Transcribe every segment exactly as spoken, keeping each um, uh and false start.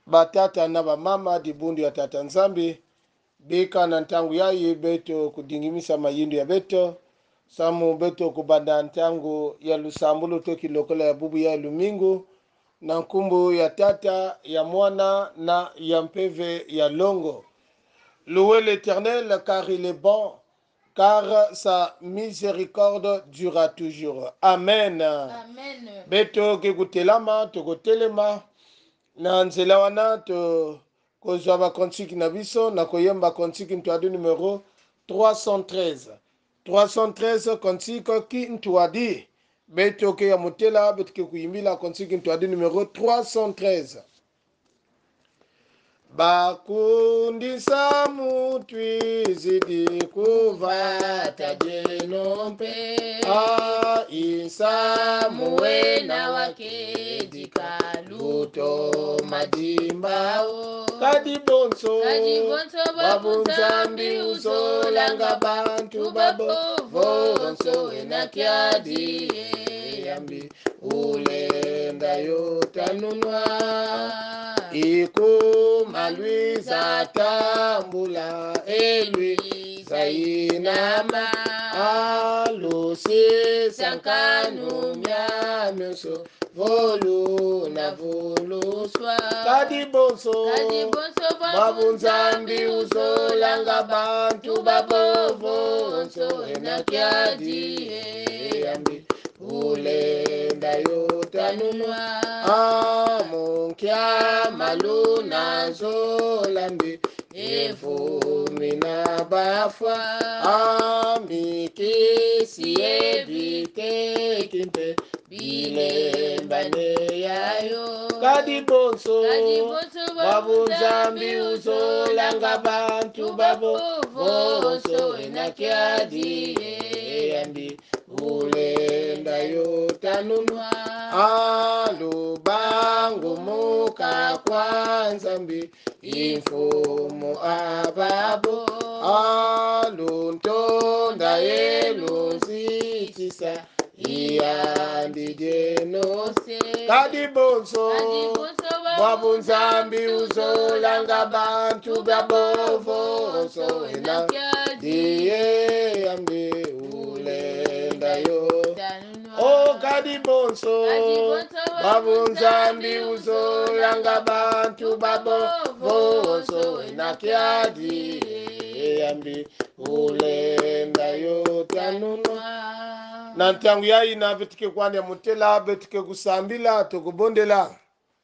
batata na bamama dibundu ya tata nzambi bika na ntangu yayi beto kudingimisa mayindu ya beto samu beto kubanda ntangu ya lusambulu toki lokola ya bubu ya lumingu na nkumbu ya tata ya mwana na ya mpeve ya longo. Louez l'Éternel car il est bon, car sa miséricorde durera toujours. Amen. Amen. Beto kekutelama tokotelema na nzela wana to kozwa bakontiki na biso na koyemba kontiki ntwadi numero trois cent treize. trois cent treize kontiki ki ntwadi beto ke ya motela beto ke kuyimbila kontiki ntwadi numero trois cent treize. Bakundisa mutwi zidi kuvata jenompe a isa muwena wake dikaluto madimbao kadibonso babunzambi uzolanga bantu babo vonso enakiadi yambi ulenda yotanunwa iku malwiza tambula elwiza inama alusi sankanu myamyoso volu na voluswa kadibonso babunzambi uzolanga bantu babovonso enakiadi yambi ulenda yotanunwa amunkya maluna zolambi evumina bafwa amikisi ebitekimpe bilembane yayo kadibonso babunzambi uzolanga bantu babo vonso enakiadi yambi ulenda yotanunwa alubangu muka kwa nzambi imfumu ababo aluntonda elunzitisa iyambijenose kadibonso babunzambi uzolanga bantu babovonso ena diye yambi ulenda yo o kadibonso babunzambi uzolanga bantu babovonso enakiadi yambi ulenda yo tanunwa na ntangu yayi na betike kwani ya mutela betike kusambila tokubondela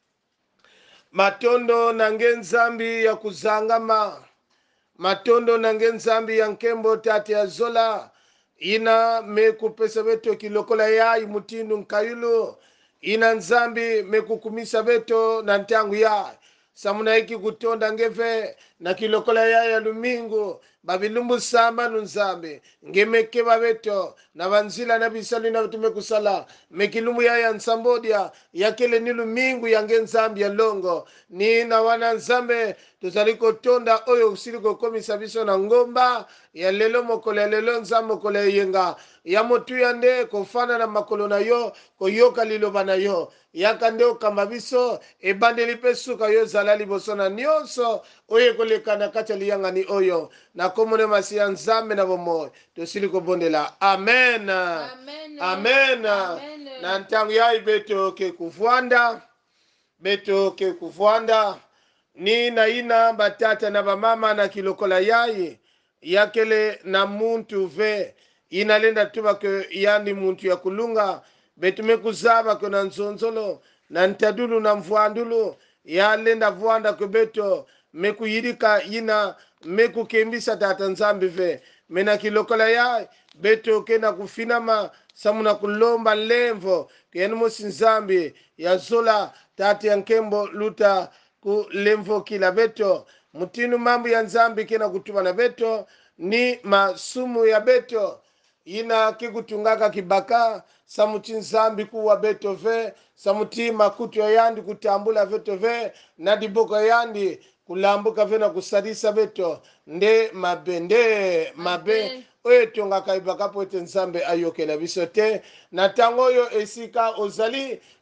matondo nange nzambi ya kuzangama matondo nange nzambi ya nkembo tati ya zola ina mekupesa beto kilokola yayi mutindu nkayulu ina nzambi mekukumisa beto na ntangu yayi samuna iki kutonda ngeve na kilokola yayi ya lumingu babilumbu samba nunzambe ngemekeba beto na banzila na bisali na bitume kusala mekilumbu yayi ya nsambodia yakele ni lumingu yange nzambi ya longo ni na wana nzambe tuzaliko tonda oyo usiliko komisa biso na ngomba ya lelo mokolo ya lelo nzambe mokolo ya yenga ya motu ya nde kofana na makolo na yo koyoka liloba na yo yaka nde okamba biso ebandeli mpe suka yo zala liboso na nyonso oyo ekolekana kati ya liyangani oyo na komone masi ya nzambe na bomoi tosili kobondela amen Amen. amen, Amen. na ntango yayi beto ke kuvwanda beto ke kuvwanda ni na ina batata na bamama na kilokola yayi yakele na muntu ve inalenda tuba ke yani muntu ya kulunga betume kuzaba ke na nzonzolo na ntadulu na mvwandulu yalenda vwanda ke beto mekuyirika ina mekukembisa tata nzambi ve mena kilokola yayi beto ke na kufinama samuna kulomba lemvo kuyani mosi nzambi ya zola tati ya nkembo luta ku lemvo kila beto mutinu mambu ya nzambi kena kutuma na beto ni masumu ya beto ina kikutungaka kibaka samuti nzambi kuwa beto ve samuti makutu ya yandi kutambula veto ve na diboko yandi kulambuka ve na kusadisa beto nde mabende mabe oyo tongaka ibaka po ete nzambe ayokela biso te na ntango oyo esika ozali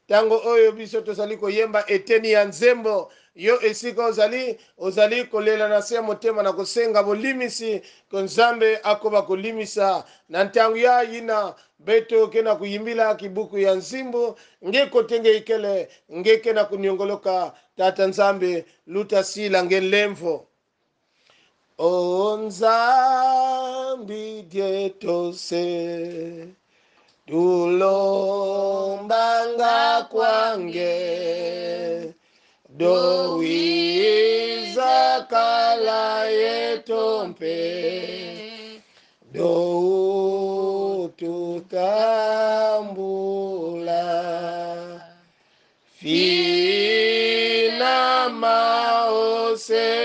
tango oyo biso tozali koyemba eteni ya nzembo yo esika ozali ozali kolela na se ya motema na kosenga bolimisi ko nzambe akoba kolimisa na ntango ya yina beto kena kuyimbila kibuku ya nzimbo nge kotenge ikele nge kena kunyongoloka tata nzambe luta sila nge lemvo o nzambi dietose tulombanga kwange dowiza kala yetompe do tutambula fina maose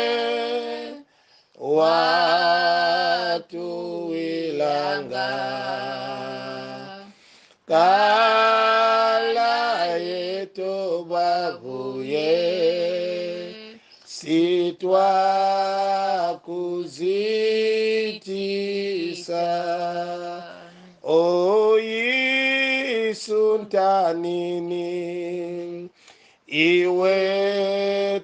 watu wilanga kala yeto babuye sitwa kuzitisa o Yesu ntanini iwe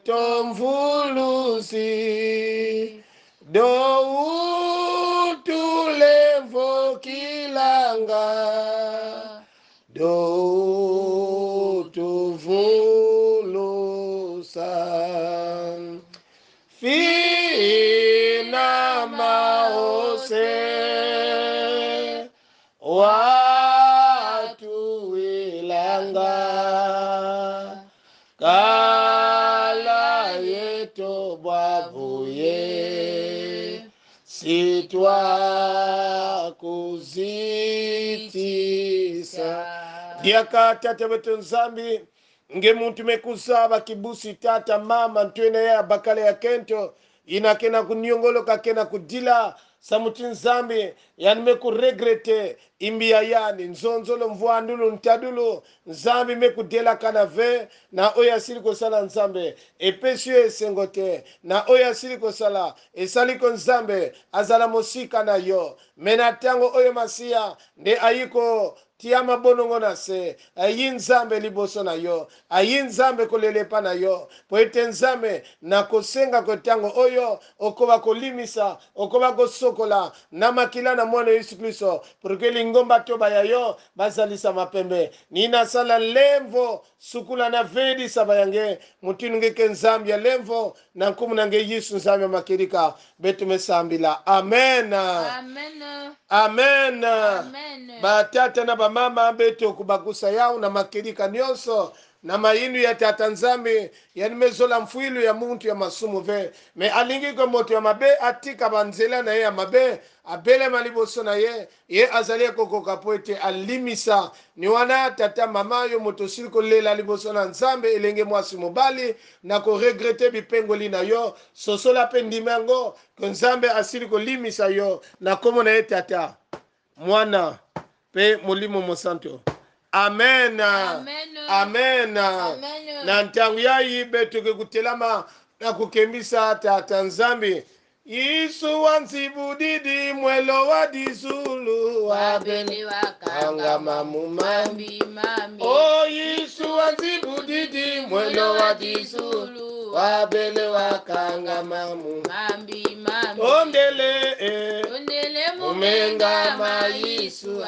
tomvuluzi do utulevo kilanga do tuvulusa fina maose watu wilanga kala yeto babuye sitwa kuzitisa diaka tata beto nzambi nge muntu mekusaba kibusi tata mama ntwene ya bakale ya kento inakena kunyongoloka kena kudila samuti nzambi yani meku regrete imbia yani nzonzolo mvuandulu ntadulu nzambi meku dela kanave na oya siliko sala nzambe epesio esengote na oya siliko sala esaliko nzambe azala mosika na yo mena tango oyo masia nde ayiko tiama bonongo na se ayi nzambe liboso na yo ayi nzambe kolelepa na yo po ete nzambe na kosenga kotango oyo okoba kolimisa okoba kosokola na makila na mwana Yesu Kristo porque lingomba toba ya yo bazalisa mapembe nina sala lemvo sukula na vedi sabayange mutinu ngeke nzambe ya lemvo na nkumu nange Yesu nzambe makirika betu mesambila amen Amen. amen Amen. batata na bamama beto kubakusa yao na makirika nyonso na mayinu ya tata nzambe yani mezola mfuilu ya muntu ya masumu ve me alingi ko moto ya mabe atika banzela na ye ya mabe abele maliboso na ye ye azali kokoka po ete alimisa ni wana tata mama yo moto sili kolela liboso na nzambe elenge mwasi mobali na koregrete bipengoli na yo sosola mpe ndima yango ko nzambe asili kolimisa yo na komo na ye tata mwana pe molimo mosanto amen Amen. amen Amen. na ntangu yayi betuke kutelama na kukembisa tata nzambi Yesu wanzibudidi mwelo wa dizulu Wabele wakanga mamumambi mami. o Yesu wanzibudidi mwelo wa dizulu wabele wakanga mamu Mambi mami. ondele eh. Ondele mumenga mayisu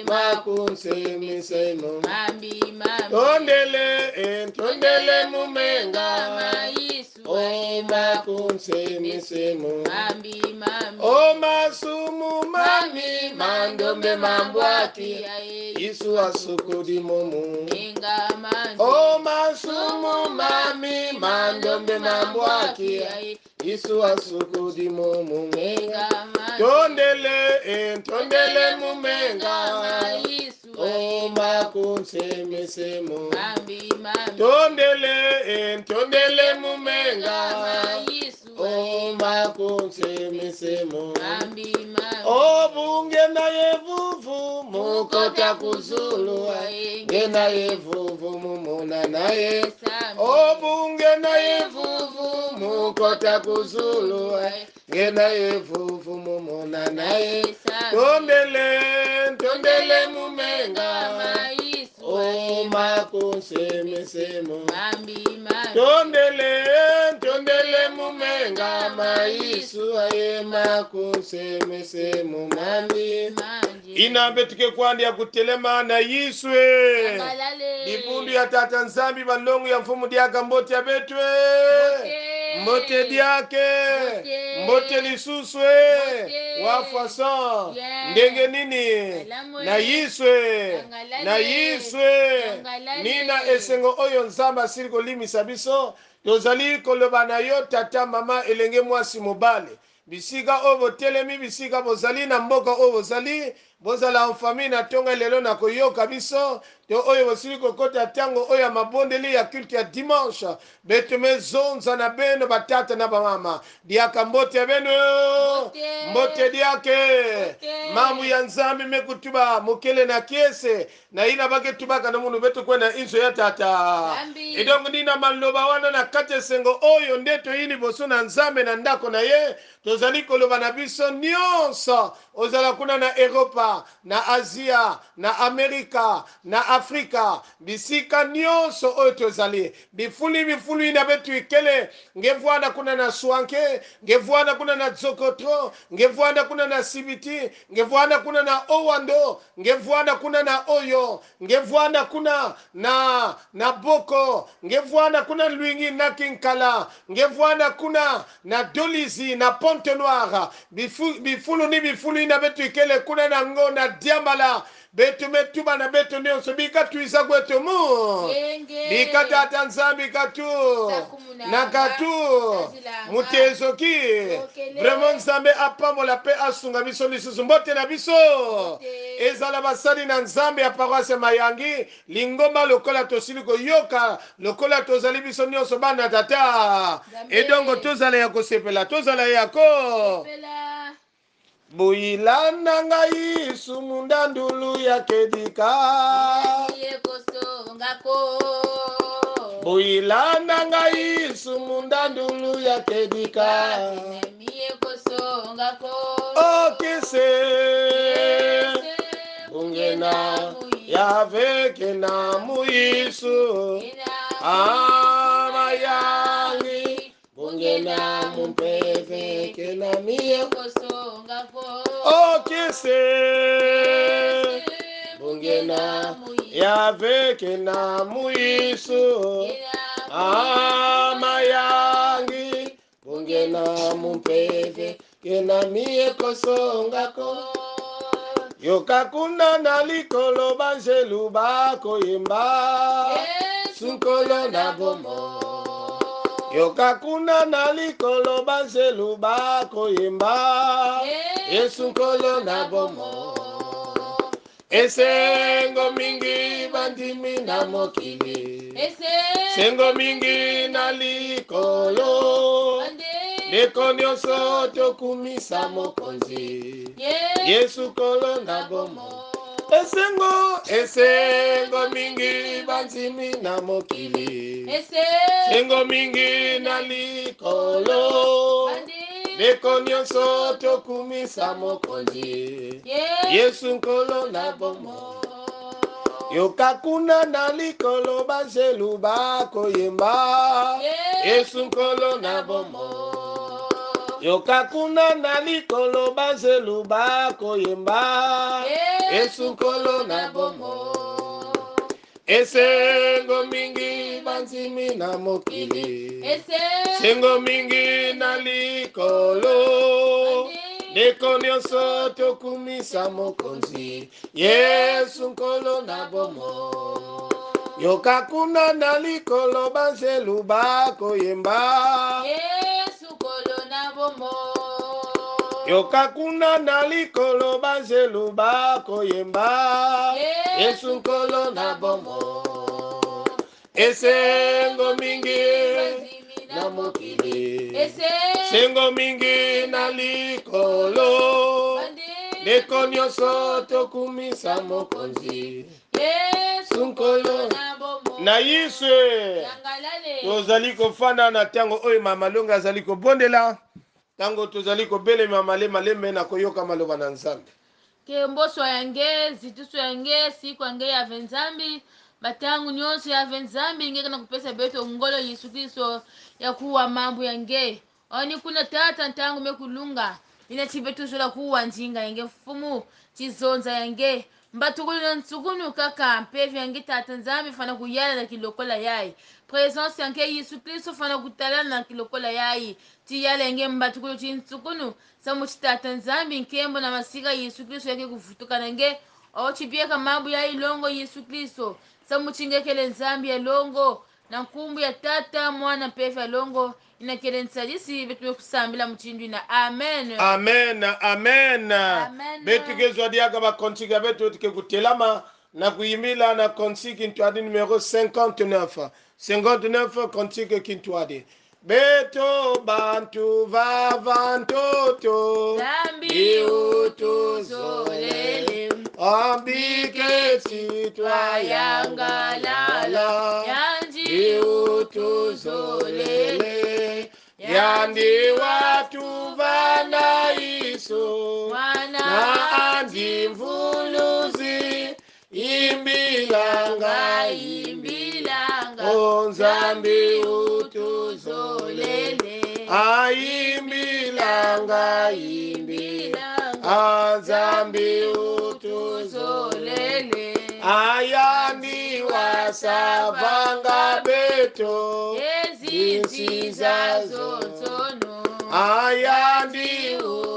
makunsemisemo Mambi mami. tondele eh, tondele mumenga mayisu o makunsemisemo Mambi mami. o masumu mami mandombe mambwaki isu asukudi momu Enga mandi. o masumu mami mandombe mambwaki isu asukudi momu Enga mandi. tondele eh, tondele mumenga mayisu o makunsemisemo Mambi mami. tondele eh, tondele mumenga mayisu o makunsemisemo Mambi mami. o bunge na yevuvu mukota kuzulu nge na yevuvu mumuna naye o bunge na yevuvu mukota kuzulu nge na yevuvu mumuna naye tondele tondele mumenga mayisu o makunsemesemo Mambi, mambi. tondele tondele mumenga maisu aye makunsemesemo mambi Manje. inambetike kwandi ya kutelema na yiswe Angalale. dipundu ya tata nzambi balongo ya mfumu diaka mbote ya betwe Mbote. mbote diake Mbote. mbote lisuswe Mbote. wafason Yeah. ndenge nini Alamwe. na yiswe Yangalale. na yiswe Yangalale. nina esengo oyo nzambe asili kolimisa biso tozali koloba na yo tata mama elenge mwasi mobale bisika oyo botelemi bisika bozali na mboka oyo bozali bozala mfamille na tonga lelo na koyoka biso to oyo bosili kokota ntango oyo ya mabondeli ya culte ya dimanche betome zonza na beno batata na bamama diaka mbote ya beno Mbote. mbote diake Mbote. mamu ya nzambi mekutuba mokele na kiese na ina baketubaka na munu betu kwena inzo ya tata Zambi. edongo nina maloba wana na kati esengo oyo nde toyini boso na nzambe na ndako na ye tozali koloba na biso nyonso ozala kuna na Europa na Asia na Amerika na Afrika bisika nyonso oyo tozali bifuli bifuli na betu ikele ngevwana kuna na Swanke ngevwana kuna na Zokotro ngevwana kuna na Sibiti ngevwana kuna na Owando ngevwana kuna na Oyo ngevwana kuna na na Boko ngevwana kuna Lwingi na Kinkala ngevwana kuna na Dolizi na Ponte Noire bifulu, bifulu ni bifulu na betu ikele kuna na ngo na Diambala betu metuba na betu nyonso bikatu isa kwetu mu Yenge. bikatu ata nzambi katu Sakumuna. na katu Sazilanga. mutezoki Okele. vraiment nzambe apambola pe asunga biso lisusu mbote na biso Mbote. ezala basali na nzambe ya paroisse Mayangi lingomba lokola tosili koyoka lokola tozali biso nyonso bana tata Nzambe. edongo tozala ya kosepela tozala yako Pela. buyila na ngai sumunda ndulu ya kedika Iye kosongako. buyila na ngai sumunda ndulu ya kedika Miye kosongako. okise bungena yaveke na muyisu amayangi bungena mumpeve kena miye okise bungena yaveke na muyisu amayangi bungena mumpeve kena miye kosongako yoka kuna na likolo banzelu bakoyemba sunkolo na bomo yoka kuna na likolo banzelu bakoyemba esunkolo na bomo esengo mingi bandimi na mokili sengo mingi na likolo ndeko nyonso tokumisa mokonzi yesu kolo na bomo esengo esengo mingi banzimi na mokili sengo mingi na likolo ndeko nyonso tokumisa mokonzi yesu nkolo na bomo yoka kuna na likolo banzelu bakoyemba yesu nkolo na bomo yoka kuna na likolo banzelu bakoyemba yesu nkolo na bomo esengo mingi banzimi na mokili sengo mingi na likolo ndeko nyonso tokumisa mokonzi yesu nkolo na bomo yoka kuna na likolo banzelu bakoyemba yoka kuna na likolo banzelu bakoyemba yesu nkolo na bomo esengo mingi na mokili sengo mingi na likolo ndeko nyonso tokumisa mokonzi yesu nkolo na yiswe tozali kofanda na ntango oyo mama longa azali kobondela tango tozali kobelema malema lembe na koyoka maloba na nzambe ke mboso yange zituso yange siku yange ya venzambi batangu nyonso yave nzambi ingeka na kupesa beto ngolo Yesu Kristo ya kuwa mambo yange oni kuna tata ntangu mekulunga ina chibetu zola kuwa njinga yange mfumu chizonza yange mbatukulu na ntsukunu kaka mpevi yange tata nzambi fana kuyala na kilokola yai presence yange Yesu Kristo fana kutalana na kilokola yai tiyala yange mbatukulu chintsukunu samu chitata nzambi nkembo na masika Yesu Kristo yake kufutuka nange ochibieka mambo ya ilongo Yesu Kristo samu chingekele nzambi ya longo na nkumbu ya tata mwana mpevi ya longo inakele nsajisi betume kusambila mchindwi na amen amen amen Amen. betu kezwa diaga bakonsiga betu tike kutelama na kuimila na konsi kintwadi numero cinquante-neuf cinquante-neuf konsiga kintwadi beto bantu vavantoto zambi utuzolele ambike chitwa yangalala yanji utuzolele yandi watu vana iso mwana na andi mvuluzi imbilanga imbilanga onzambi utuzolele aimbilanga imbilanga azambi utuzolele ayandi wasavanga beto ezinziza zonsono ayandi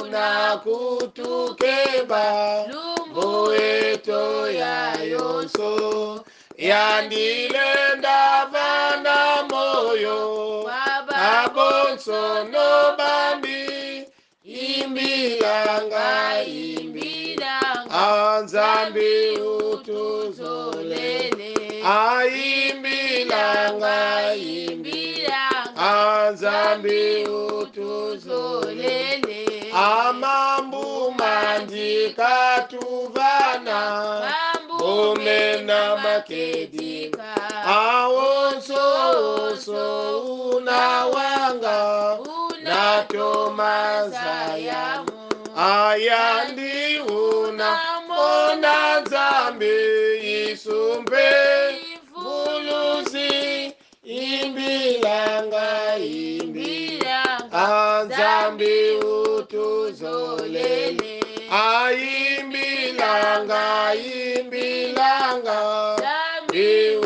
unakutukeba lumbu eto ya yonso yandilenda vana moyo abonsono bambi imbilanga imbilanga anzambi utuzolele aimbilanga imbilanga anzambi utuzolele amambu mandika tuvana umena makedika awonso onso unawanga natomazayamu ayandi una mona nzambi isumbe mvuluzi imbilanga imbilanga nzambi utuzolele aimbilanga imbilanga nzambi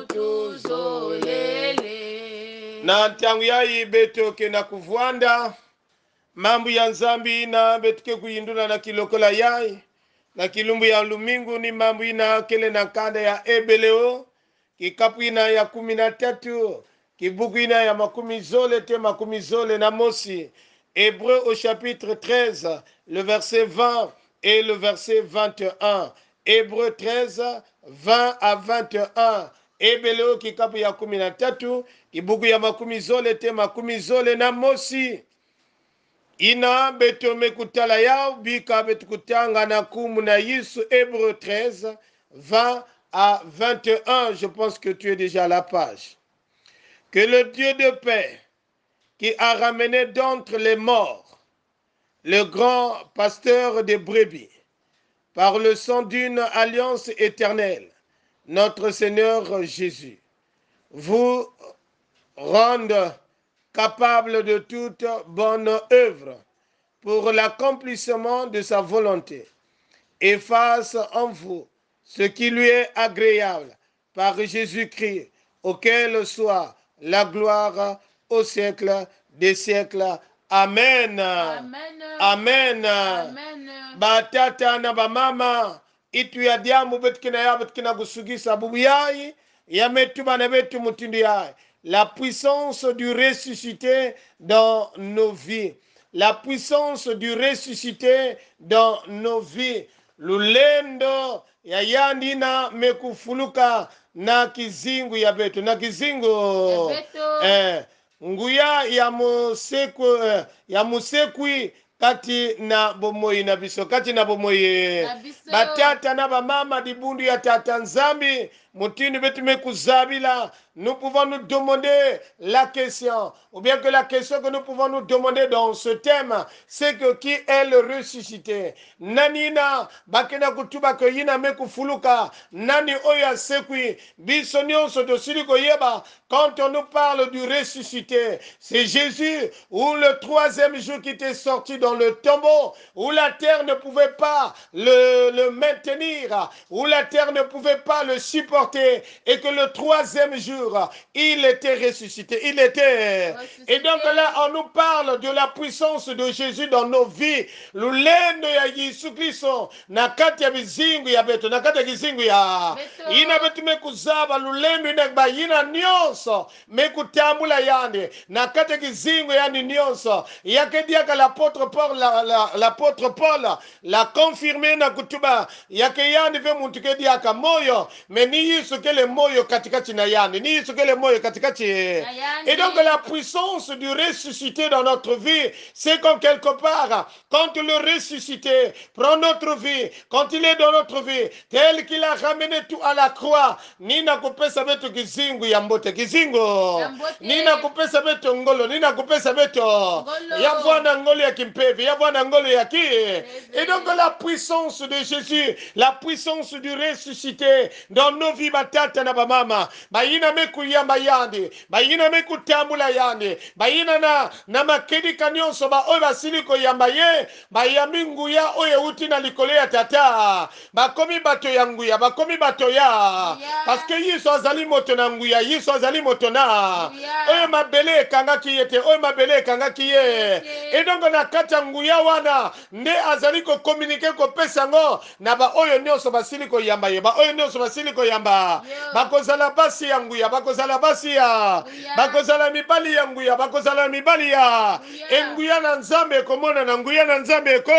utuzolele na ntangu yayi betoke na kuvwanda mambu ya nzambi ina betuke kuyindula na kilokola yayi na kilumbu ya lumingu ni mambu ina kele na kanda ya ebeleo kikapu ina ya kumi na tatu kibuku ina ya makumi zole te makumi zole na mosi. Hébreu au chapitre treize, le verset vingt et le verset vingt et un. Hébreu treize, vingt à vingt et un. Ebeleo kikapu ya kumi na tatu kibuku ya makumi zole te makumi zole na mosi. Ina beto mekutala yao bika betu kutanga na kumu na Yesu. Hébreu treize, vingt à vingt et un. Je pense que tu es déjà à la page. Que le Dieu de paix, qui a ramené d'entre les morts le grand pasteur des brebis, par le sang d'une alliance éternelle, notre Seigneur Jésus, vous rende capable de toute bonne œuvre pour l'accomplissement de sa volonté, et fasse en vous ce qui lui est agréable par Jésus-Christ, auquel soit la gloire au siècle des siècles. Amen. Amen. Amen. Amen. Batata na bamama itu ya diamu betkina ya betkina gusugisa bubu yai ya metu bana betu mutindu yai. La puissance du ressuscité dans nos vies. La puissance du ressuscité dans nos vies. Lulendo ya yandina mekufuluka na kizingu ya betu. Na kizingu Ya betu. eh, nguya ya museku eh, ya musekwi kati na bomoi na biso kati na bomoi Na biso. batata na bamama dibundu ya tata nzambi mutini betume kuzabila, nous pouvons nous demander la question, ou bien que la question que nous pouvons nous demander dans ce thème, c'est que qui est le ressuscité? Nanina bakena kutuba ko yina me kufuluka, nani oya sekui, biso nyonso tosili koyeba. Quand on nous parle du ressuscité, c'est Jésus, ou le troisième jour qui était sorti dans le tombeau, où la terre ne pouvait pas le, le maintenir, où la terre ne pouvait pas le supporter, et que le troisième jour, il était ressuscité. Il était. Ressuscité. Et donc là, on nous parle de la puissance de Jésus dans nos vies. Lulendo ya Yesu Kristo, nakati ya bizingu ya beto, nakati ya kizingu ya. Ina betu mekuzaba, lulendo ina bayina nyonso, mekutambula yande, nakati ya kizingu yani nyonso. Yake diaka l'apôtre Paul, l'apôtre Paul, l'a confirmé na kutuba, yake yande ve muntuke diaka moyo, mais ni yisu kele moyo katikati na yande, ni yisu kele moyo katikati. Et donc la puissance du ressuscité dans notre vie, c'est comme quelque part, quand le ressuscité prend notre vie, quand il est dans notre vie, tel qu'il a ramené tout à la croix, nina kupesa beto kizingu ya mbote, kizingu, nina kupesa beto ngolo, nina kupesa beto, ya bwana ngolo ya kimpevi, ya bwana ngolo ya ki. Et donc la puissance de Jésus, la puissance du ressuscité dans nos vies, batata na bamama, bayina meku yamba yandi, bayina meku tambula yandi, bayina na, na makedi kanyonso ba oy basiliko yamba ye, bayami nguya oye uti na likole ya tata, bakomi bato ya nguya, bakomi bato ya, parce que yiso azali moto na nguya, yiso azali moto na, oye mabele kanga kiyete, oye mabele kanga kiye. Et donc na kata nguya wana, nde azali ko communiquer ko pesango, na ba oyo nyonso basiliko yamba ye, ba oyo nyonso basiliko yamba, bakozala basi ya nguya, bakozala basi ya, bakozala mibali ya nguya, bakozala mibali ya, enguya na nzambe komona na nguya na nzambe ko,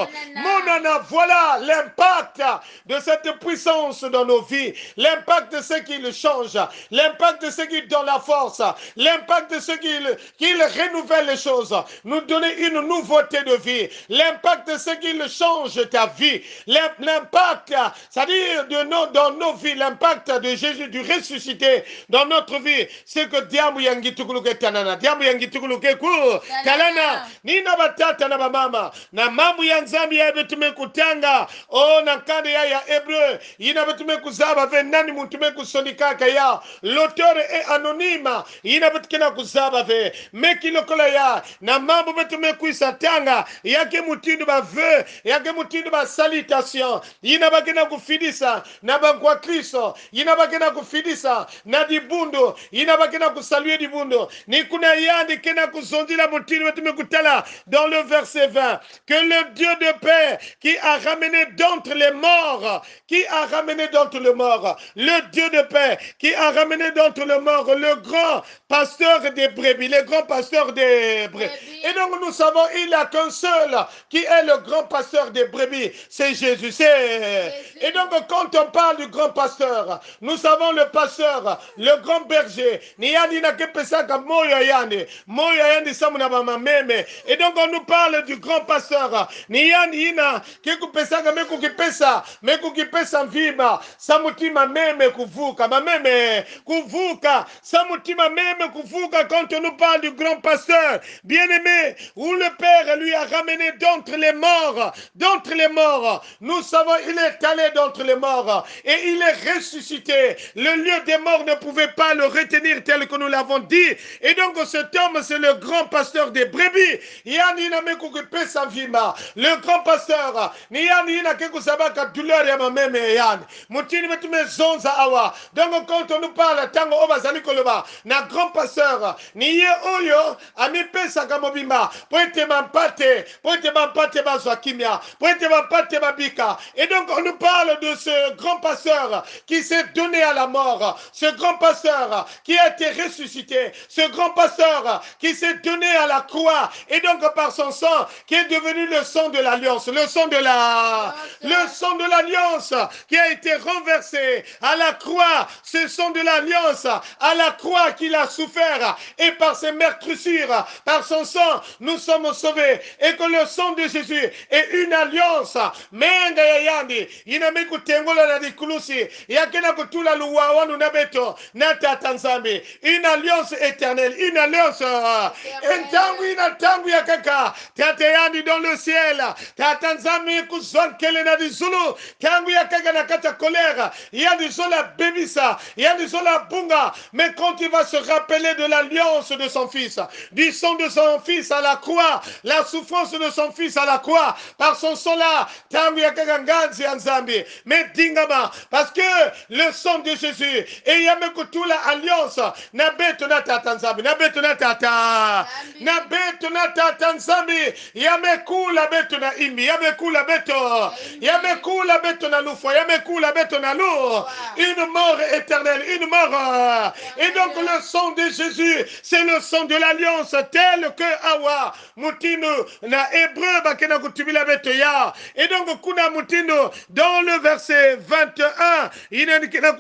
mona na voilà l'impact de cette puissance dans nos vies, l'impact de ce qu'il change, l'impact de ce qu'il donne la force, l'impact de ce qu'il qu'il renouvelle les choses, nous donner une nouveauté de vie, l'impact de ce qu'il change ta vie, l'impact, c'est-à-dire de nos, dans nos vies, l'impact de Jésus, du ressuscité dans notre vie, c'est que diamu yangi tukuluke tanana, diamu yangi tukuluke ku, kalana, nina batata na bamama, na mamu ya nzambi ya betume kutanga, oh na kande ya ya Hébreu, ina betume kuzaba ve nani mutume kusonikaka ya, l'auteur est anonyme, ina betukena kuzaba ve, meki lokola ya, na mamu betume kuisatanga, yake mutindu ba ve, yake mutindu ba salutation, ina bakena kufidisa, na bankwa Kristo, ina bakena kufidisa, na dibundo, ina bakena kusaluer dibundo, ni kuna yandi kena kuzondila mutindu betume kutala, dans le verset vingt, que le Dieu de paix qui a ramené d'entre les morts, qui a ramené d'entre les morts, le Dieu de paix qui a ramené d'entre les morts, le grand pasteur des brebis, le grand pasteur des brebis. Et donc nous savons, il n'y a qu'un seul qui est le grand pasteur des brebis, c'est Jésus. Et donc quand on parle du grand pasteur, nous savons le pasteur, le grand berger. Et donc on nous parle du grand pasteur. Niyandina kikupesanga meku kipesa meku kipesa mvima samutima meme kuvuka mameme kuvuka samutima meme kuvuka. Quand on nous parle du grand pasteur bien-aimé, où le Père lui a ramené d'entre les morts, d'entre les morts, nous savons il est allé d'entre les morts et il est ressuscité. Le lieu des morts ne pouvait pas le retenir tel que nous l'avons dit. Et donc cet homme c'est le grand pasteur des brebis. Yanina meku kipesa mvima. Le grand pasteur, ni yani ina keku sabaka douleur ya mameme yani. Mutini betume zonza awa. Donc quand on nous parle tango oba zali koloba, na grand pasteur, ni ye oyo ami pesa kamobima. Poete mampate, poete mampate bazwa kimia, poete mampate babika. Et donc on nous parle de ce grand pasteur qui s'est donné à la mort, ce grand pasteur qui a été ressuscité, ce grand pasteur qui s'est donné à la croix et donc par son sang qui est devenu le sang de l'alliance, le sang de la, le sang de l'alliance qui a été renversé à la croix, ce sang de l'alliance à la croix qu'il a souffert et par ses meurtrissures, par son sang maintenant nous sommes sauvés et que le sang de Jésus est une alliance. Menga ya yandi iname kutengola na dikulusi yakena kutula luwa wanu na beto na tata nzambe. Une alliance éternelle, une alliance entangu ina tangu ya kaka tata yandi dans le ciel. Tata nzambe kuzon kele na dizulu tangu ya kaka na kata colère yandi zola bebisa yandi zola bunga. Mais quand il va se rappeler de l'alliance de son fils, du sang de son fils à la croix, la souffrance de son fils à la croix, par son sang là, mais dingama, parce que le sang de Jésus, et yamekutu la alliance, na beto na tata nzambi, na beto na tata, na beto na tata nzambi, yameku la beto na imi, yameku la beto, yameku la beto na lufo, yameku la beto na lou, une mort éternelle, une mort. Et donc le sang de Jésus, c'est le sang de l'alliance, tel que Awa, Moutino, na Hébreu, bakena kutubila beto ya. Et donc kuna Moutino, dans le verset vingt et un, il a dit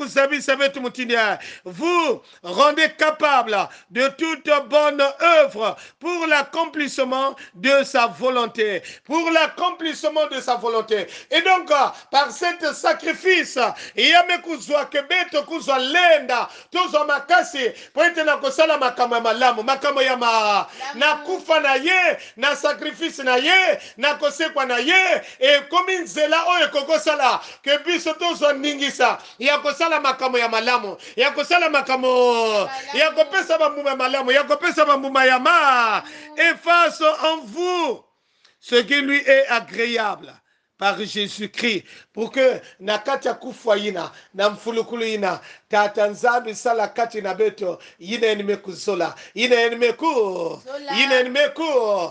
vous rendez capable de toute bonne œuvre pour l'accomplissement de sa volonté. Pour l'accomplissement de sa volonté. Et donc, par cet sacrifice, il y a me kuzwa kebeto kuzwa lenda, tozo makasi, pointe na kosala makamo ya malamu, makamo ya ma, na kufa na ye, na sacrifice na ye, na kosekwa na ye, e komi nzela oyo kokosala, ke biso tozo ningisa, ya kosala makamo ya malamu, ya kosala makamo, ya kopesa bambuma malamu, ya kopesa bambuma ya ma, et fasse en vous ce qui lui est agréable par Jésus-Christ, pour que na kati ya kufa ina na mfulukulu ina tata nzambi sala kati na beto yina enmeku zola yina enmeku yina enmeku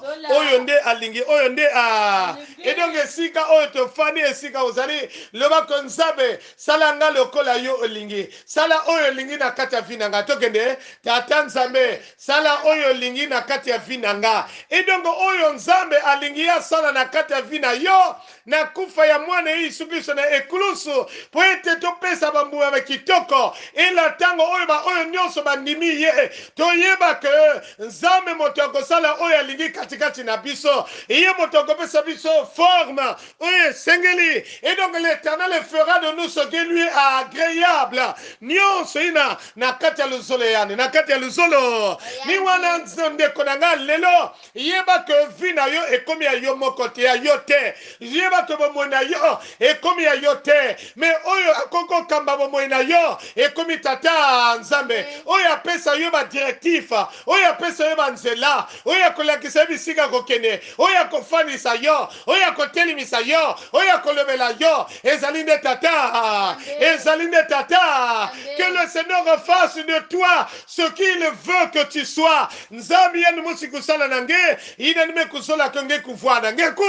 oyo nde alingi oyo nde a edonge sika oyo to fani esika ozali loba ko nzambe sala nga lokola yo olingi sala oyo lingi na kati ya vina nga tokende tata nzambe sala oyo lingi na kati ya vina nga edonge oyo nzambe alingi ya sala na kati ya vina yo na kufa ya mwana Yesu Kristo na ekulusu po ete topesa bambuma ba kitoko ela tango oyo ba oyo nyonso bandimi ye toyeba ke nzambe moto akosala oyo alingi katikati na biso ye moto akopesa biso forme oyo sengeli et donc l'Éternel fera de nous ce qui lui est agréable nyonso ina na kati ya luzolo yani na kati ya luzolo ni wana ndeko na nga lelo yeba ke vina yo ekomi ya yo moko te ya yo te yeba ke bomoi na yo ekomi ya yo te mais oyo akoko kamba bomoi na yo ekomi tata nzambe oyo apesa yo ba directif oyo apesa yo ba nzela oyo akolakisa bisika kokene oyo akofanisa yo oyo akotelimisa yo oyo akolobela yo ezali nde tata ezali nde tata que le Seigneur fasse de toi ce qu'il veut que tu sois nzambe yenu musikusala nange inanime kusola konge kuvwana ngeku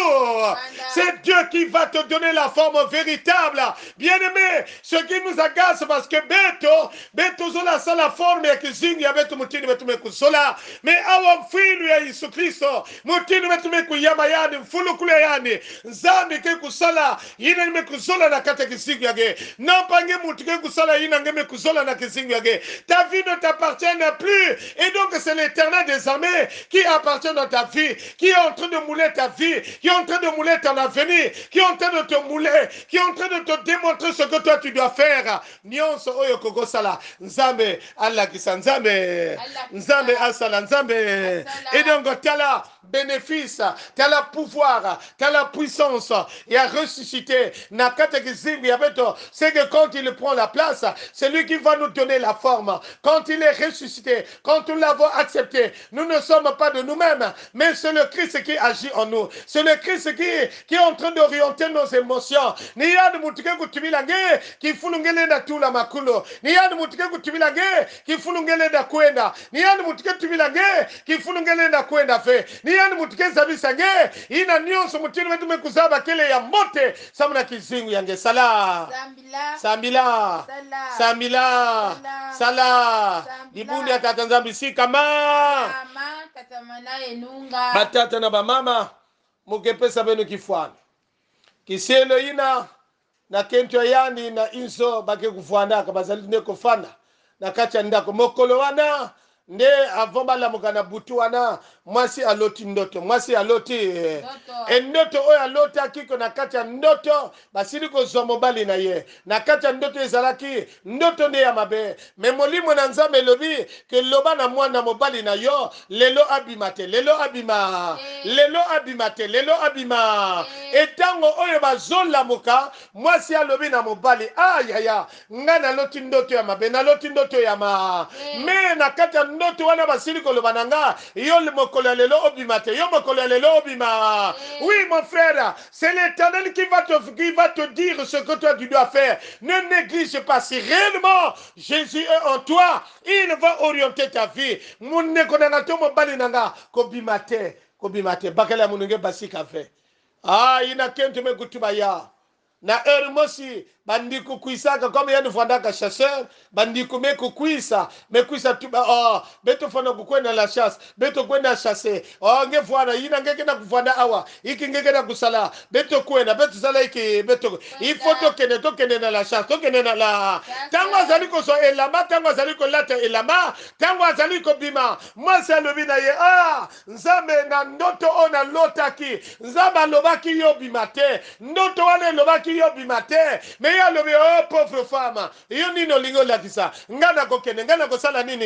c'est Dieu qui va te donner la forme véritable. Bien-aimé, ce qui nous agace parce que beto, beto zola sa la forme ya kizingi ya beto mutini beto mekusola. Mais awa mfilu ya Yesu Kristo, mutini beto mekuyama yani, mfulu kule yani, nzambi ke kusala, yina nime kusola na kata kizingi yage. Non pange mutike kusala yina nge mekusola na kizingi yage. Ta vie ne t'appartient plus. Et donc c'est l'Éternel des armées qui appartient dans ta vie, qui est en train de mouler ta vie, qui est en train de mouler ton avenir, qui est en train de te mouler, qui est en train de te démontrer ce que toi tu dois faire. Nyonso oyo koko sala nzambe alla kisa nzambe nzambe asala nzambe. Et donc tala bénéfice, tala pouvoir, tala puissance. Il a ressuscité. Nakata kizimbi yabeto. C'est que quand il prend la place, c'est lui qui va nous donner la forme. Quand il est ressuscité, quand nous l'avons accepté, nous ne sommes pas de nous-mêmes, mais c'est le Christ qui agit en nous. C'est le Christ qui, qui est en train d'orienter nos émotions. Ni yadu mutike kutubilange ki fulungele na tula makulo. Ni yadu mutike kutubilange ki fulungele na kwenda. Ni yadu mutike kutubilange ki fulungele na kwenda fe. Ni yadu mutike zabisange ina nyonso mutini wetu mekuzaba kele ya mote samuna kizingu yange sala. Sambila. Sambila. Sambila. Sala. Dibundi ya tata nzambi si kama. Mama katamana enunga. Batata na ba mama mukepesa benu kifwani. Kisielo ina na kento yani na inso bake kufwanda kabazali ne kofanda na kacha ndako mokolo wana nde avant balamuka na butu wana mwasi aloti ndoto mwasi aloti eh, e ndoto oyo alotaki ko na kati ya ndoto basili kozwa mobali na ye na kati ya ndoto ezalaki ndoto nde ya mabe me molimo na nzambe elobi ke loba na mwana mobali na yo lelo abima te lelo abima lelo abima te lelo abima etango oyo bazolamuka mwasi alobi na mobali ayaya nga naloti ndoto ya mabe naloti ndoto ya ma me na kati ya ndoto wana basili koloba na nga yo mokolo ya lelo obima te yo mokolo ya lelo obima oui mon frère c'est l'Éternel qui va te qui va te dire ce que toi tu dois faire ne néglige pas si réellement Jésus est en toi il va orienter ta vie muneko na to mobali nanga kobima te kobima te bakala munenge basika fe ah ina kente me kutuba ya na heure mosi bandiko kuisaka comme yani fondaka chasseur bandiko me kuisa me kuisa tuba oh beto fona kukwenda la chasse beto kwenda chasser oh nge fwana ina ngeke na kufanda awa iki ngeke na kusala beto kwenda beto sala iki beto il faut to kene to kene na la chasse to kene na la tango azaliko so elama tango azaliko lata elama tango azaliko bima moi c'est le bina ye ah nzambe na ndoto ona lotaki nzamba lobaki yo bimate ndoto wana lobaki yo bimate me ya lobi oh pauvre femme yo nino lingo lakisa ngana kokene ngana kosala nini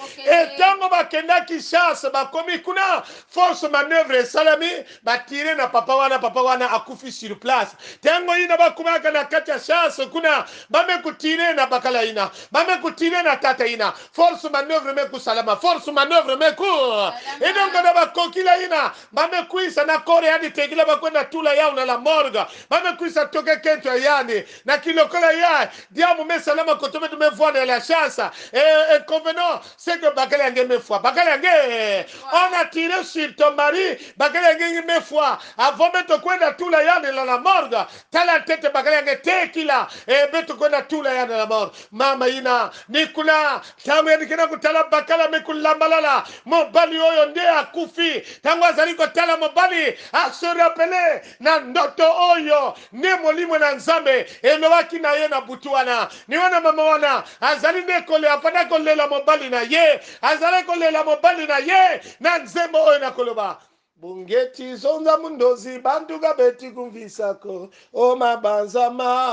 etango bakendaki chasse bakomi kuna force manœuvre salami batire na papa wana papa wana akufi sur place tango ina bakumaka na kati ya chasse kuna bame kutire na bakala ina bame kutire na tata ina force manœuvre me kusalama force manœuvre me ku edongo na bakokila ina bame kuisa na kore hadi tegila bakwenda tula yao na la morgue bame kuisa toke kento yani na kilokola ya diamu me salama kotome de me voir de la chasse et, et convenant c'est que bakala nge me foi bakala nge on a tiré sur ton mari bakala nge me foi avant de te kwenda tula yani na la morgue tala tete bakala nge tekila e beto kwenda tula yani na la morgue mama ina nikula tamu yani kina kutala bakala me kulambalala mobali oyo nde akufi tango azali kotala mobali a se rappeler na ndoto oyo ne molimo na nzambe elobaki na ye na butu wana ni wana mama wana azali nde kolela afanda kolela mobali na ye azali kolela mobali na ye na nzembo oyo na koloba bungeti zonza mundozi banduga beti kumvisako o mabanza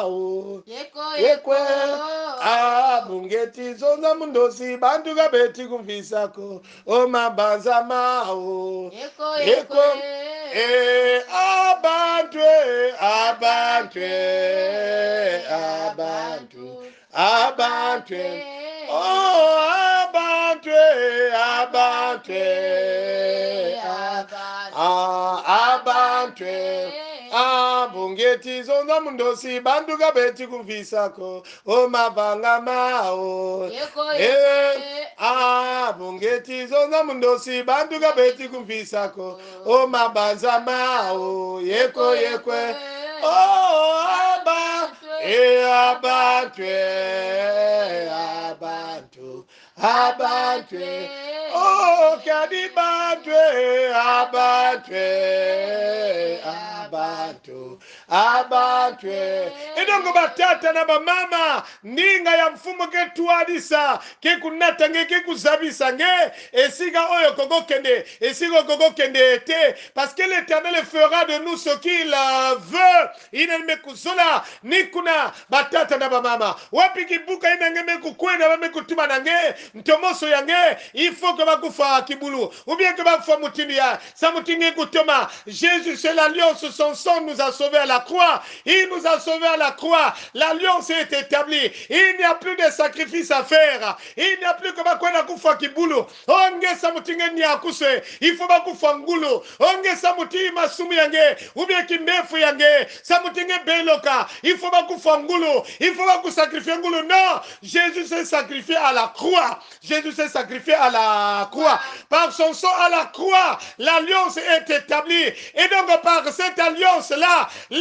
mao Yeko yekwe yeko. ah bungeti zonza mundozi banduga beti kumvisako o mabanza mao Yeko yeko yeko. eh abantwe abantwe abantu abantwe oh abantwe abantwe ah abantwe ah bungeti zonza mundosi banduga beti kumvisako o mavanga mao Yeko eh yeko. ah bungeti zonza mundosi banduga beti kumvisako o mabanza mao yeko yekwe oh aba e abantwe abantu abantwe oh kadi bantwe abantwe abantu abantwe idongo batata na bamama ninga ya mfumo ke tuadisa ke kunata nge ke kuzabisa nge esika oyo kogo kende esika kogo kende ete parce que l'Éternel fera de nous ce qu'il veut ina me kuzola nikuna batata na bamama wapi kibuka ina nge me kukwena me kutuma na nge ntomoso ya nge il faut que bakufa kibulu ou bien que bakufa mutindi ya sa mutindi kutoma Jésus c'est l'alliance son sang nous a sauvés à la croix il nous a sauvés à la croix l'alliance est établie il n'y a plus de sacrifice à faire il n'y a plus que bakwena kufa kibulu onge sa mutindi ni akuse il faut bakufa ngulu onge sa mutindi masumu yange ou bien kimbefu yange sa mutindi beloka il faut bakufa ngulu il faut baku sacrifier ngulu non Jésus s'est sacrifié à la croix Jésus s'est sacrifié à la croix par son sang à la croix l'alliance est établie et donc par cette alliance là les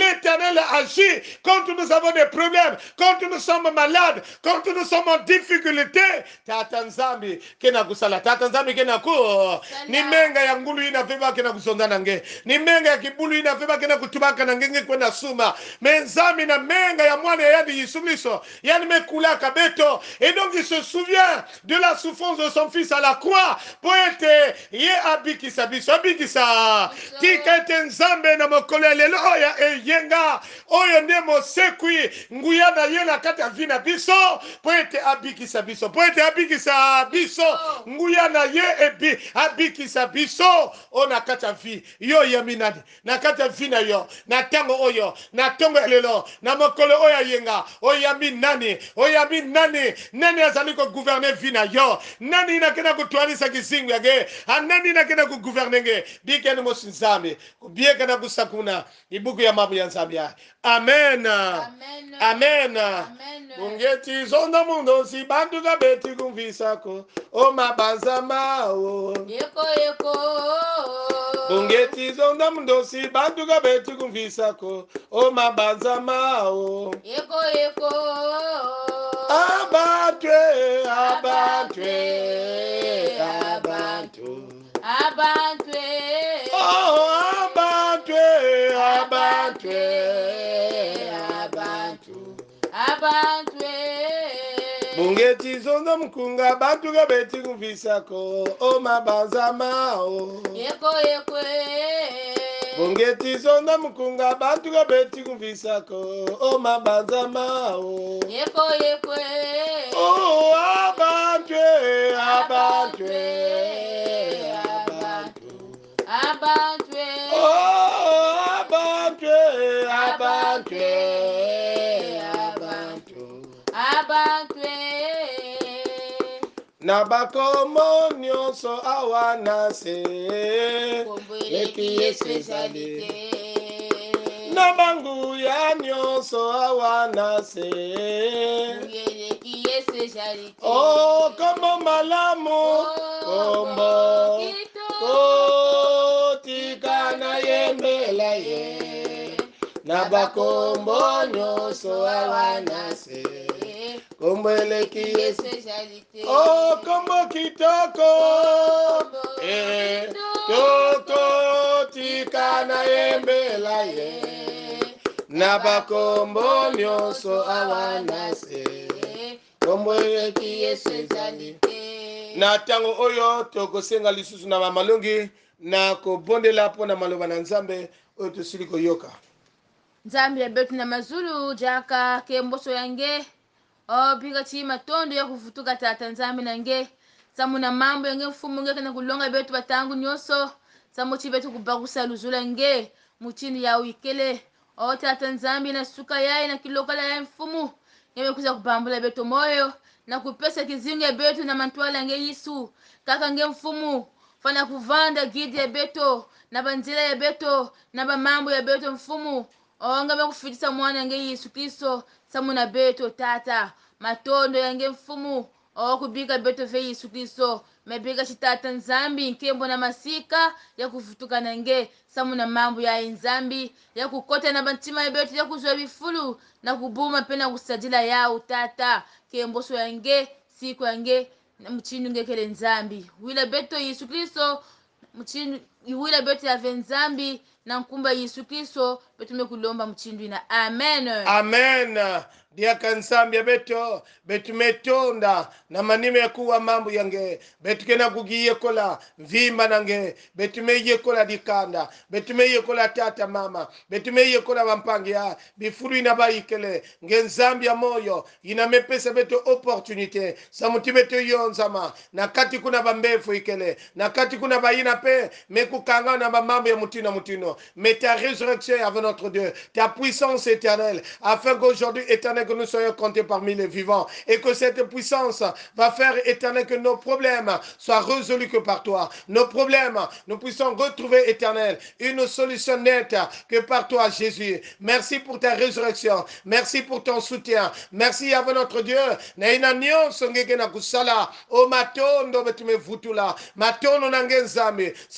l'Éternel agit quand nous avons des problèmes, quand nous sommes malades, quand nous sommes en difficulté. Tata nzambi kena kusala, tata nzambi kena ku ni menga ya ngulu ina feba kena kusonda nange, ni menga ya kibulu ina feba kena kutubaka nange kwenda suma, menzambi na menga ya mwana ya yadi Yesu Kristo yani mekula kabeto. Et donc il se souvient de la souffrance de son fils à la croix pour être ye abikisa biso abikisa tika ete nzambe na mokolo lelo oya eyenga oyo nde mosekwi nguya na ye na kati ya vi na biso pour être abikisa biso pour être abikisa biso nguya na ye ebi abikisa biso o na kati ya vi yo yemi nani na kati ya vi na yo na tango oyo na tongo lelo na mokolo oya yenga oyami nani oyami nani nani azali ko gouverner vi na yo nani nakena kutwalisa kizingu yake anani nakena ku gouverner nge bikeni mosinzambe kubieka na kusakuna ibuku ya mabu ya nzambe. Amen. Amen. Amen. Amen. Bungeti zonda mundo si bantu ga beti kumvisako o mabanza mao yeko yeko bungeti zonda mundo si bantu ga beti kumvisako o mabanza mao yeko yeko abatwe abatwe abantu abantu oh abantu abantu abantu abantu bungeti zonda mkunga abantu ga beti kumvisako o mabanza mao yeko yeko bungeti zonda mkunga abantu ga beti kumvisako o mabanza mao yeko yeko oh abantu abantu abantu abantu oh abantu abantu abantu na bakomo nyonso awana se leki Yesu ezali na bangu ya nyonso awana se leki Yesu ezali oh kombo malamu kombo kotika na yembela ye na bakombo nyonso awana se kombo eleki Yesu ezali oh kombo kitoko eh toko tika na yembela ye na bakombo nyonso awana se kombo eleki Yesu ezali na tango oyo tokosenga lisusu na mamalongi na kobondela mpo na maloba na nzambe oyo tosili koyoka. Nzambe ya betu na mazulu jaka kemboso yange o biga chi matondo ya kufutuka tata nzambe nange samu na mambo yange mfumu nge kana kulonga betu batangu nyoso samu chi betu kubagusa luzula nge muchini ya wikele o tata nzambe na suka yae na kilokala ya mfumu nge kuza kubambula betu moyo na kupesa kizinge betu na mantwala nge Yesu kaka nge mfumu fana kuvanda gidi ya beto na banzila ya beto na bamambo ya beto mfumu onga mekufitisa mwana nge Yesu Kristo samu na beto tata matondo yange mfumu okubika beto ve Yesu Kristo mebika chitata nzambi nkembo na masika ya kufutuka nange samu na mambo ya nzambi ya kukota na bantima ya beto ya kuzwa bifulu na kubuma pena kusajila yao tata kemboso yange siku yange mchinu ngekele nzambi wila beto Yesu Kristo mchinu wila beto ya nzambi na nkumba Yesu Kristo betu mekulomba mchindu na amen. Amen. Diaka nzambi ya beto betu metonda na manime ya kuwa mambo yange betu kena kugiye kola vimba nange betu meye kola dikanda betu meye kola tata mama betu meye kola wampangi ya bifuru inabaikele nge nzambi ya moyo inamepesa beto opportunité samuti beto yonzama na kati kuna bambefu ikele na kati kuna bayina pe mekukanga na mambo ya mutino mutino mais ta résurrection avec notre Dieu ta puissance éternelle afin qu'aujourd'hui éternel que nous soyons comptés parmi les vivants et que cette puissance va faire éternel que nos problèmes soient résolus que par toi. Nos problèmes, nous puissions retrouver éternel une solution nette que par toi Jésus. Merci pour ta résurrection. Merci pour ton soutien. Merci avec notre Dieu. Na ina nyonso ngeke na kusala o matondo betume vutula matondo na ngenzambe samuna kilo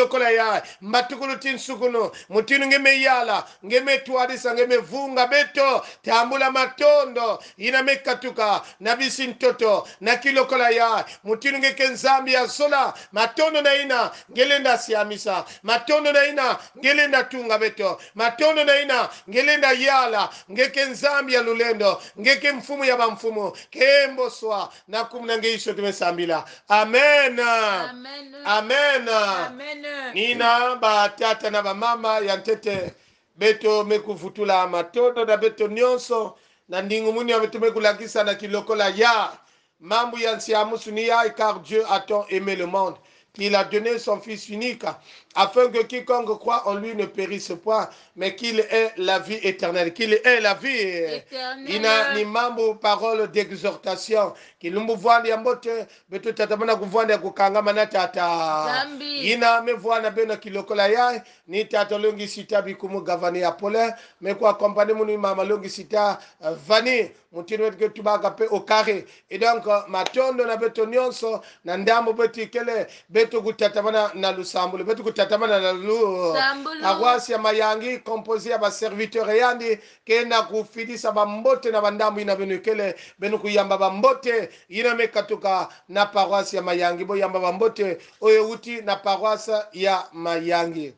kilokola ya matukulu tin sukuno mutinu ngeme yala ngeme tuadisa ngeme vunga beto tambula matondo ina mekatuka na bisintoto na kilokola ya mutinu ngeke nzambi ya sola matondo na ina ngelenda siamisa matondo na ina ngelenda tunga beto matondo na ina ngelenda yala ngeke nzambi ya lulendo ngeke mfumu ya bamfumu kembo swa na kumna ngeisho tumesambila amen Amen. amen Amen. nina batata na bamama ya ntete beto mekuvutula matondo na beto nyonso na ndingu muni ametumekulakisa na kilokola ya mambo ya nsiamusu ni ya car Dieu a tant aimé le monde qu'il a donné son fils unique afin que quiconque croit en lui ne périsse point mais qu'il ait la vie éternelle qu'il ait la vie Éternelle. ina ni mambo parole d'exhortation kilumbu vwandi ya mbote beto tatamana kuvwandi ya kukangama na tata Zambi. ina mevwana bena kilokola ya ni tata longi sita bikumu gavani ya pole me kwa kompani muni mama longi sita uh, vani mutino wetu tubaka pe au carré et donc uh, matondo na beto nyonso na ndambo beti kele beto kutatamana na lusambulu beto kutatamana na lu Sambulu. paroisse ya mayangi composé ya ba serviteur yandi kena kufidisa bambote na bandambo ina benu kele benu kuyamba bambote ina mekatuka na paroisse ya mayangi bo yamba bambote oyo uti na paroisse ya mayangi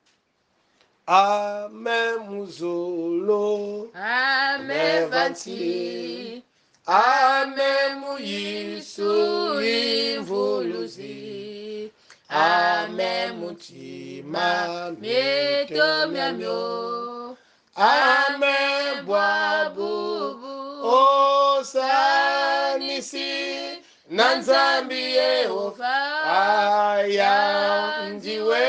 amen muzolo Amen vanti. amen muyisu imvuluzi amen mutima Meto miamyo. amen bwabu osanisi na nzambi yehova aya ndiwe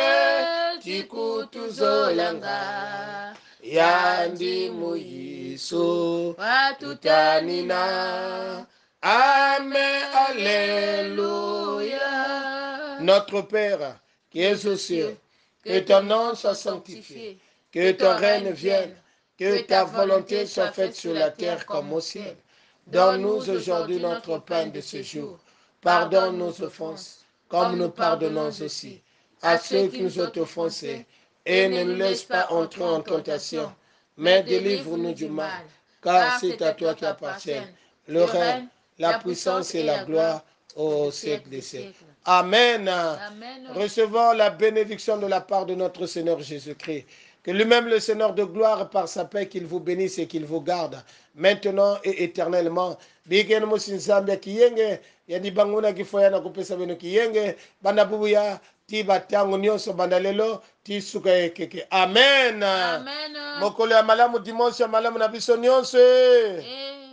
tikutuzolanga yandi muyiso watutanina amen alléluia. Notre Père qui es aux cieux, que ton nom soit sanctifié, que ton règne vienne, que ta volonté soit faite sur la terre comme au ciel. Donne-nous aujourd'hui notre pain de ce jour. Pardonne nos offenses, comme nous pardonnons aussi à ceux qui nous ont offensés. Et ne nous laisse pas entrer en tentation, mais délivre-nous du mal. Car c'est à toi qui appartiennent le règne, la puissance et la gloire au siècle des siècles. Amen. Amen. Recevons la bénédiction de la part de notre Seigneur Jésus-Christ. Que lui-même, le Seigneur de gloire, par sa paix, qu'il vous bénisse et qu'il vous garde, maintenant et éternellement. Bigene musinzambia kiyenge, yani banguna kifoya na kupesa beno kiyenge, bana bubuya, ti batango nyonso bandalelo, ti suka keke. Amen. Amen. Mokolo ya malamu dimanche ya malamu na biso nyonso. Eh.